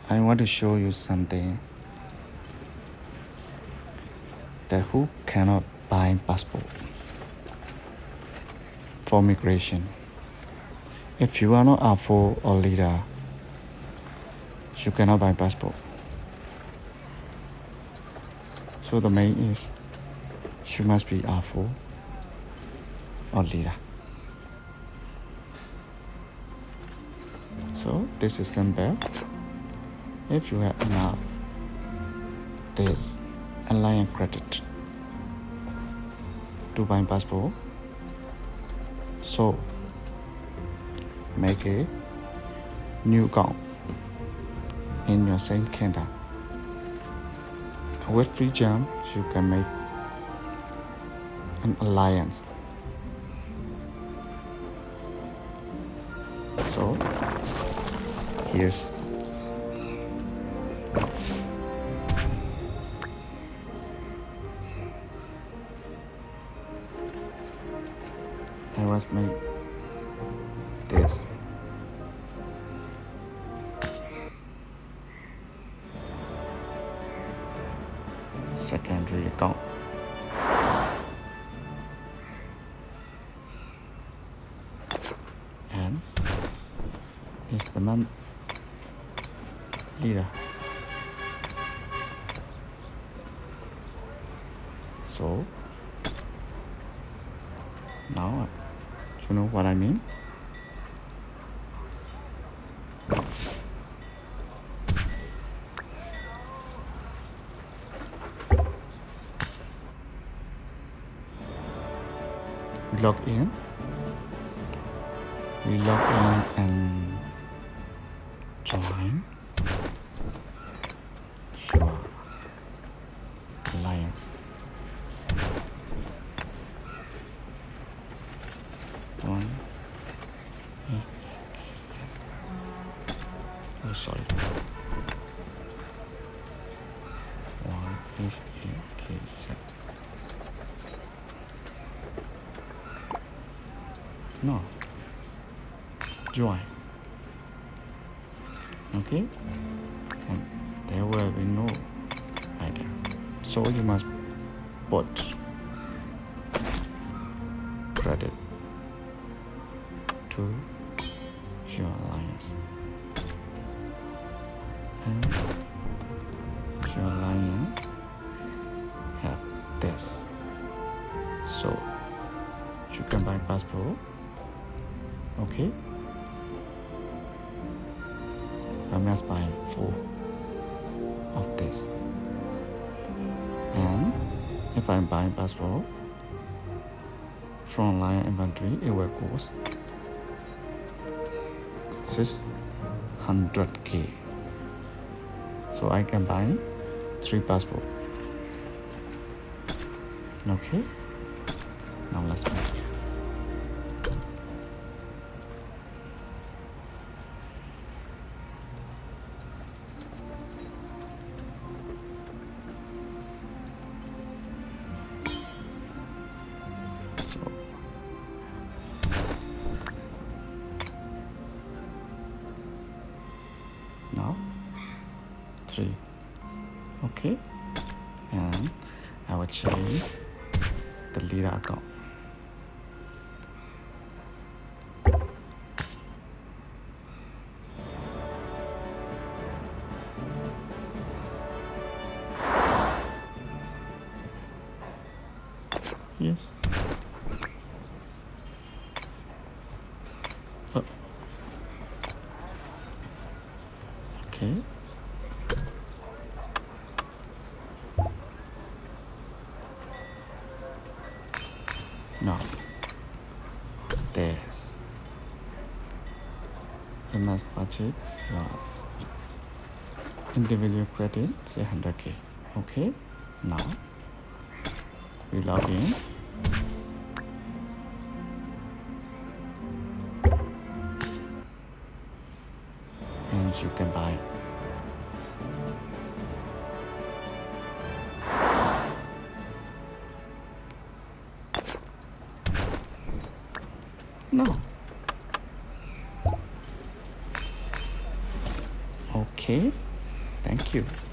I want to show you something that who cannot buy passport for migration. If you are not R4 or leader, you cannot buy passport. So the main is you must be R4 or leader. So this is simple. If you have enough this alliance credit to buy passport, so make a new account in your same Canada. With free jump, you can make an alliance. So here's I was make this secondary account. And is the man leader. So now you know what I mean? Log in. We log in and join your alliance. One. Oh, sorry. 1HAKZ. No. Join. Okay. And there will be no idea. So you must put credit to your alliance. And your alliance have this. So you can buy passport. Okay. I must buy 4 of this. And if I buy passport from online inventory, it will cost 600k. So I can buy 3 passport. Okay. Now let's make. Now 3. Okay, and I will change the leader account. Yes. Okay. No. There's. You must budget your individual credit, say 100k. Okay. Now we log in. And you can buy. No. Okay. Thank you.